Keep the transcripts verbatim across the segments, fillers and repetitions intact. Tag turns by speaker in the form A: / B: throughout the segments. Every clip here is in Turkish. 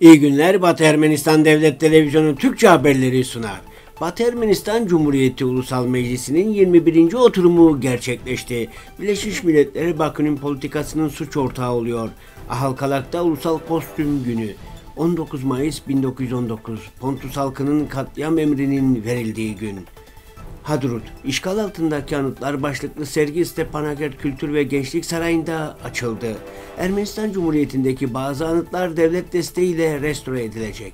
A: İyi günler, Batı Ermenistan Devlet Televizyonu Türkçe haberleri sunar. Batı Ermenistan Cumhuriyeti Ulusal Meclisi'nin yirmi birinci oturumu gerçekleşti. Birleşmiş Milletler Bakü'nün politikasının suç ortağı oluyor. Ahalkalak'ta Ulusal Kostüm Günü. on dokuz Mayıs bin dokuz yüz on dokuz, Pontus halkının katliam emrinin verildiği gün. Hadrut, işgal altındaki anıtlar başlıklı sergi Stepanakert Kültür ve Gençlik Sarayı'nda açıldı. Ermenistan Cumhuriyeti'ndeki bazı anıtlar devlet desteğiyle restore edilecek.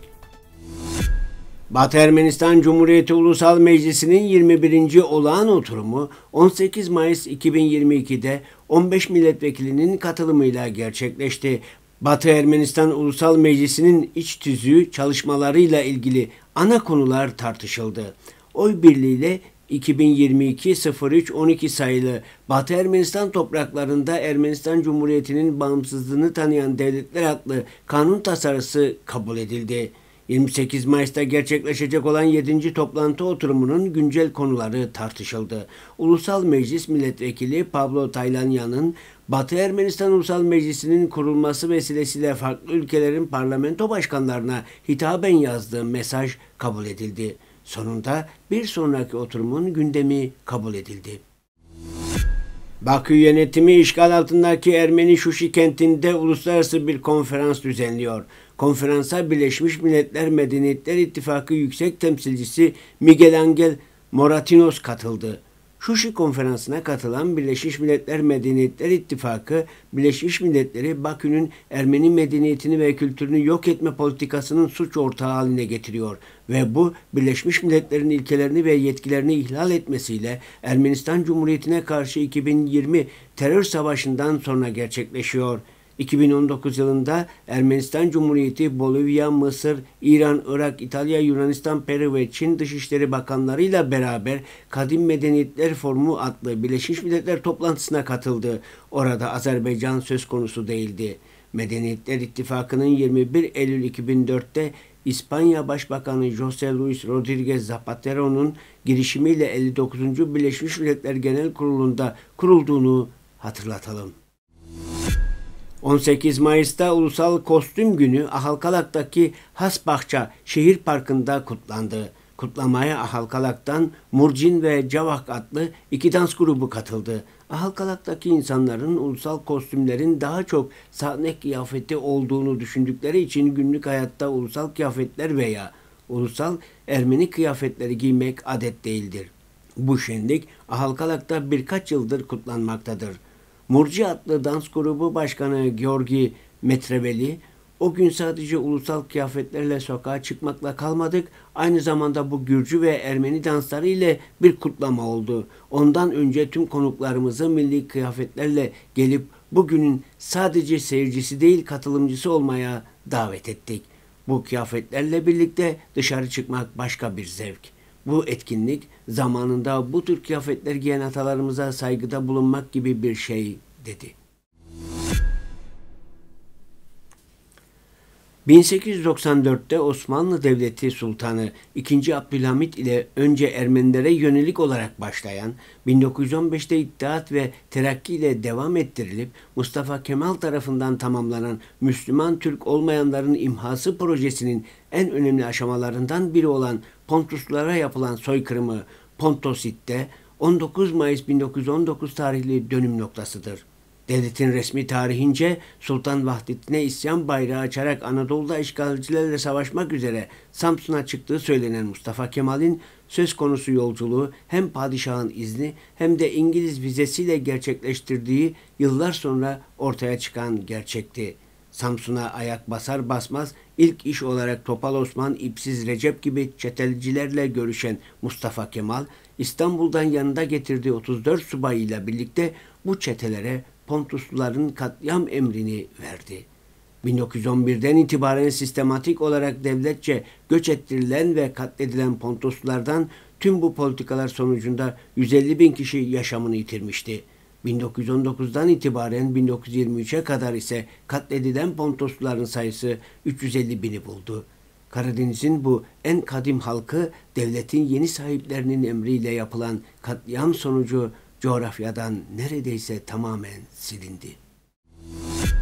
A: Batı Ermenistan Cumhuriyeti Ulusal Meclisi'nin yirmi birinci olağan oturumu on sekiz Mayıs iki bin yirmi iki'de on beş milletvekilinin katılımıyla gerçekleşti. Batı Ermenistan Ulusal Meclisi'nin iç tüzüğü çalışmalarıyla ilgili ana konular tartışıldı. Oy birliğiyle iki bin yirmi iki sıfır üç on iki sayılı Batı Ermenistan topraklarında Ermenistan Cumhuriyeti'nin bağımsızlığını tanıyan devletler adlı kanun tasarısı kabul edildi. yirmi sekiz Mayıs'ta gerçekleşecek olan yedinci toplantı oturumunun güncel konuları tartışıldı. Ulusal Meclis Milletvekili Pavlo Taylanyan'ın Batı Ermenistan Ulusal Meclisi'nin kurulması vesilesiyle farklı ülkelerin parlamento başkanlarına hitaben yazdığı mesaj kabul edildi. Sonunda bir sonraki oturumun gündemi kabul edildi. Bakü yönetimi işgal altındaki Ermeni Şuşi kentinde uluslararası bir konferans düzenliyor. Konferansa Birleşmiş Milletler Medeniyetler İttifakı Yüksek Temsilcisi Miguel Angel Moratinos katıldı. Şuşi konferansına katılan Birleşmiş Milletler Medeniyetler İttifakı, Birleşmiş Milletleri Bakü'nün Ermeni medeniyetini ve kültürünü yok etme politikasının suç ortağı haline getiriyor ve bu Birleşmiş Milletler'in ilkelerini ve yetkilerini ihlal etmesiyle Ermenistan Cumhuriyeti'ne karşı iki bin yirmi terör savaşından sonra gerçekleşiyor. iki bin on dokuz yılında Ermenistan Cumhuriyeti, Bolivya, Mısır, İran, Irak, İtalya, Yunanistan, Peru ve Çin Dışişleri Bakanlarıyla beraber Kadim Medeniyetler Forumu adlı Birleşmiş Milletler toplantısına katıldı. Orada Azerbaycan söz konusu değildi. Medeniyetler İttifakı'nın yirmi bir Eylül iki bin dört'te İspanya Başbakanı José Luis Rodríguez Zapatero'nun girişimiyle elli dokuzuncu Birleşmiş Milletler Genel Kurulu'nda kurulduğunu hatırlatalım. on sekiz Mayıs'ta Ulusal Kostüm Günü Ahalkalak'taki Hasbahça Şehir Parkı'nda kutlandı. Kutlamaya Ahalkalak'tan Murcin ve Cavak adlı iki dans grubu katıldı. Ahalkalak'taki insanların ulusal kostümlerin daha çok sahne kıyafeti olduğunu düşündükleri için günlük hayatta ulusal kıyafetler veya ulusal Ermeni kıyafetleri giymek adet değildir. Bu şenlik Ahalkalak'ta birkaç yıldır kutlanmaktadır. Murci adlı dans grubu başkanı Georgi Metreveli, "O gün sadece ulusal kıyafetlerle sokağa çıkmakla kalmadık, aynı zamanda bu Gürcü ve Ermeni dansları ile bir kutlama oldu. Ondan önce tüm konuklarımızı milli kıyafetlerle gelip bugünün sadece seyircisi değil katılımcısı olmaya davet ettik. Bu kıyafetlerle birlikte dışarı çıkmak başka bir zevk. Bu etkinlik zamanında bu tür kıyafetler giyen atalarımıza saygıda bulunmak gibi bir şey," dedi. bin sekiz yüz doksan dört'te Osmanlı Devleti Sultanı ikinci. Abdülhamit ile önce Ermenilere yönelik olarak başlayan, bin dokuz yüz on beş'te İttihat ve Terakki ile devam ettirilip Mustafa Kemal tarafından tamamlanan Müslüman Türk olmayanların imhası projesinin en önemli aşamalarından biri olan Pontuslulara yapılan soykırımı Pontosit'te on dokuz Mayıs bin dokuz yüz on dokuz tarihli dönüm noktasıdır. Devletin resmi tarihince Sultan Vahdettin'e isyan bayrağı açarak Anadolu'da işgalcilerle savaşmak üzere Samsun'a çıktığı söylenen Mustafa Kemal'in söz konusu yolculuğu hem padişahın izni hem de İngiliz vizesiyle gerçekleştirdiği yıllar sonra ortaya çıkan gerçekti. Samsun'a ayak basar basmaz ilk iş olarak Topal Osman, İpsiz Recep gibi çetelcilerle görüşen Mustafa Kemal, İstanbul'dan yanında getirdiği otuz dört subayıyla birlikte bu çetelere Pontusluların katliam emrini verdi. bin dokuz yüz on bir'den itibaren sistematik olarak devletçe göç ettirilen ve katledilen Pontuslulardan tüm bu politikalar sonucunda yüz elli bin kişi yaşamını yitirmişti. bin dokuz yüz on dokuz'dan itibaren bin dokuz yüz yirmi üç'e kadar ise katledilen Pontosluların sayısı üç yüz elli bini buldu. Karadeniz'in bu en kadim halkı devletin yeni sahiplerinin emriyle yapılan katliam sonucu coğrafyadan neredeyse tamamen silindi.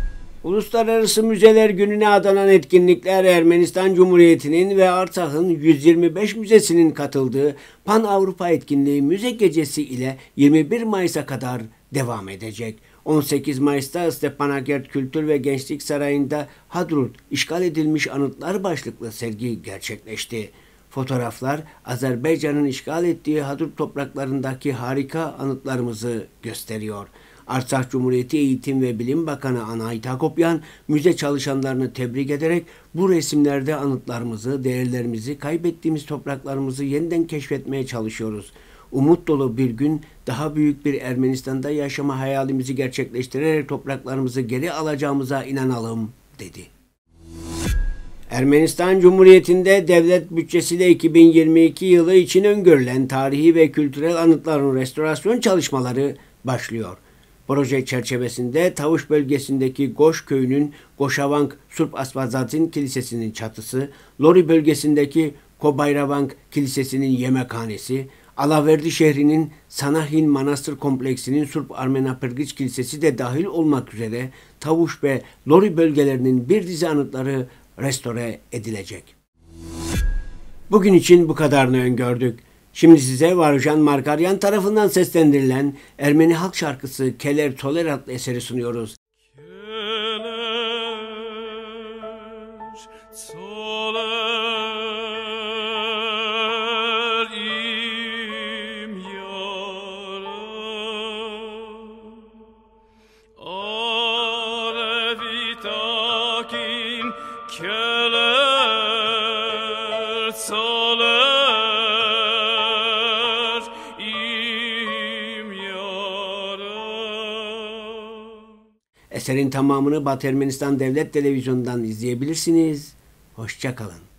A: Uluslararası Müzeler Günü'ne adanan etkinlikler Ermenistan Cumhuriyeti'nin ve Artsak'ın yüz yirmi beş müzesinin katıldığı Pan Avrupa Etkinliği Müze Gecesi ile yirmi bir Mayıs'a kadar devam edecek. on sekiz Mayıs'ta Stepanakert Kültür ve Gençlik Sarayı'nda Hadrut, işgal edilmiş anıtlar başlıklı sergi gerçekleşti. Fotoğraflar Azerbaycan'ın işgal ettiği Hadrut topraklarındaki harika anıtlarımızı gösteriyor. Artsakh Cumhuriyeti Eğitim ve Bilim Bakanı Anahit Hakopyan, müze çalışanlarını tebrik ederek bu resimlerde anıtlarımızı, değerlerimizi, kaybettiğimiz topraklarımızı yeniden keşfetmeye çalışıyoruz. Umut dolu bir gün daha büyük bir Ermenistan'da yaşama hayalimizi gerçekleştirerek topraklarımızı geri alacağımıza inanalım, dedi. Ermenistan Cumhuriyeti'nde devlet bütçesiyle iki bin yirmi iki yılı için öngörülen tarihi ve kültürel anıtların restorasyon çalışmaları başlıyor. Proje çerçevesinde Tavuş bölgesindeki Goş köyünün Goşavank Surp Asvazadin Kilisesi'nin çatısı, Lori bölgesindeki Kobayravank Kilisesi'nin yemekhanesi, Alaverdi şehrinin Sanahin Manastır Kompleksinin Surp Armenapırgıç Kilisesi de dahil olmak üzere Tavuş ve Lori bölgelerinin bir dizi anıtları restore edilecek. Bugün için bu kadarını öngördük. Şimdi size Varujan Markaryan tarafından seslendirilen Ermeni halk şarkısı Keler Toler adlı eseri sunuyoruz. Eserin tamamını Batı Ermenistan Devlet Televizyonu'ndan izleyebilirsiniz. Hoşça kalın.